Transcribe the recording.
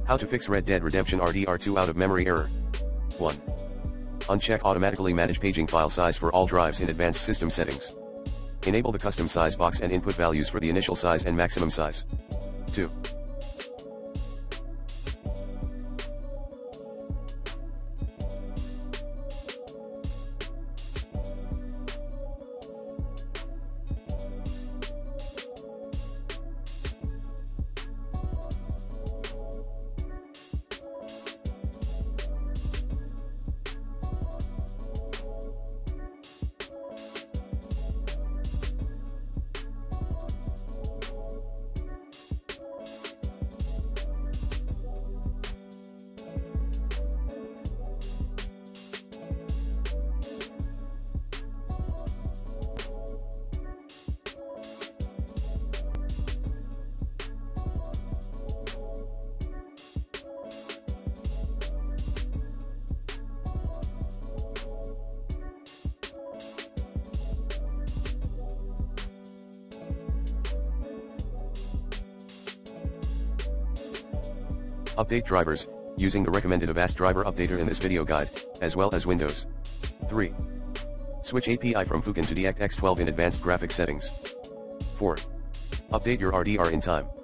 How to fix Red Dead Redemption RDR2 out of memory error. 1. Uncheck automatically manage paging file size for all drives in advanced system settings. Enable the custom size box and input values for the initial size and maximum size. 2. Update drivers, using the recommended Avast driver updater in this video guide, as well as Windows. 3. Switch API from Fukin to DirectX 12 in advanced graphics settings. 4. Update your RDR in time.